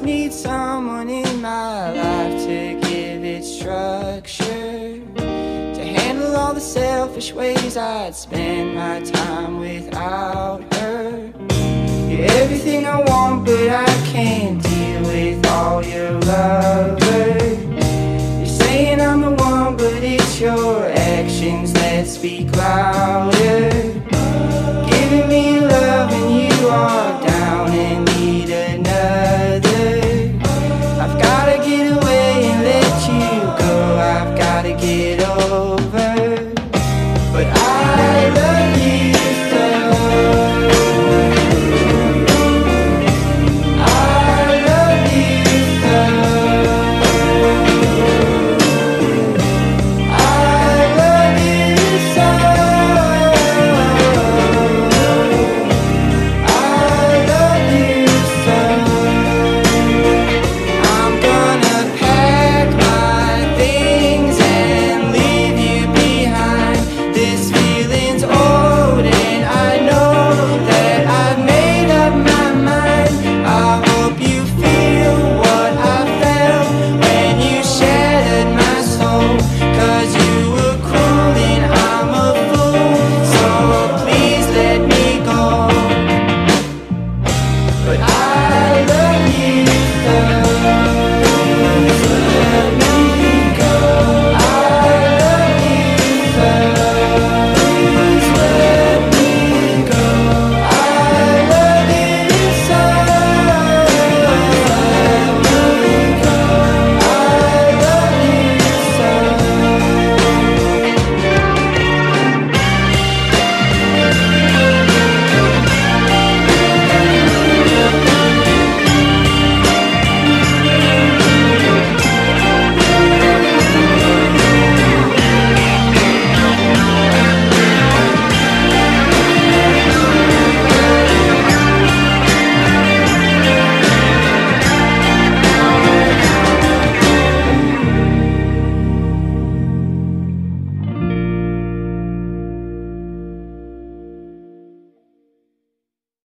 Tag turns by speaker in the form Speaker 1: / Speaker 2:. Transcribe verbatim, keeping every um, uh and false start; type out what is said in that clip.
Speaker 1: just need someone in my life to give it structure, to handle all the selfish ways I'd spend my time without her. You're everything I want, but I can't deal with all your love.